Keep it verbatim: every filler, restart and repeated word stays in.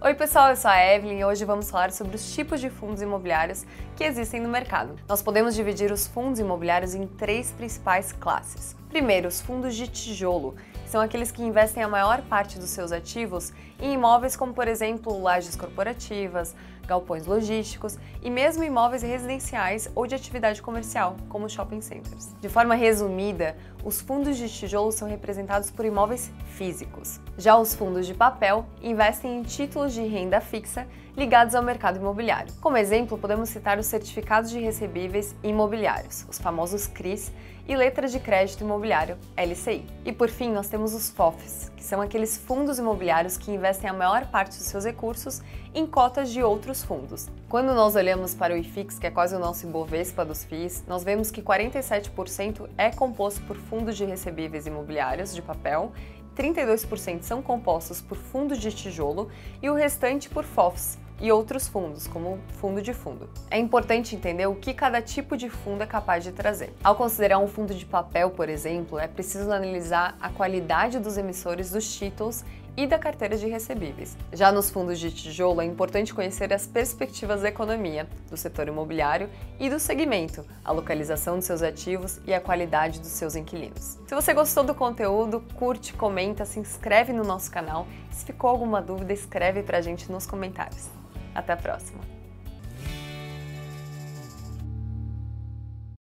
Oi pessoal, eu sou a Evelyn e hoje vamos falar sobre os tipos de fundos imobiliários que existem no mercado. Nós podemos dividir os fundos imobiliários em três principais classes. Primeiro, os fundos de tijolo, que são aqueles que investem a maior parte dos seus ativos em imóveis como, por exemplo, lajes corporativas, galpões logísticos e mesmo imóveis residenciais ou de atividade comercial, como shopping centers. De forma resumida, os fundos de tijolo são representados por imóveis físicos. Já os fundos de papel investem em títulos de renda fixa ligados ao mercado imobiliário. Como exemplo, podemos citar os certificados de recebíveis imobiliários, os famosos C R Is, e letras de crédito imobiliário, L C I. E por fim, nós temos os F O Fs, que são aqueles fundos imobiliários que investem a maior parte dos seus recursos em cotas de outros fundos. Quando nós olhamos para o I F I X, que é quase o nosso Ibovespa dos F I Is, nós vemos que quarenta e sete por cento é composto por fundos de recebíveis imobiliários de papel, trinta e dois por cento são compostos por fundos de tijolo e o restante por F O Fs e outros fundos, como fundo de fundo. É importante entender o que cada tipo de fundo é capaz de trazer. Ao considerar um fundo de papel, por exemplo, é preciso analisar a qualidade dos emissores dos títulos e da carteira de recebíveis. Já nos fundos de tijolo, é importante conhecer as perspectivas da economia, do setor imobiliário e do segmento, a localização dos seus ativos e a qualidade dos seus inquilinos. Se você gostou do conteúdo, curte, comenta, se inscreve no nosso canal. Se ficou alguma dúvida, escreve pra gente nos comentários. Até a próxima!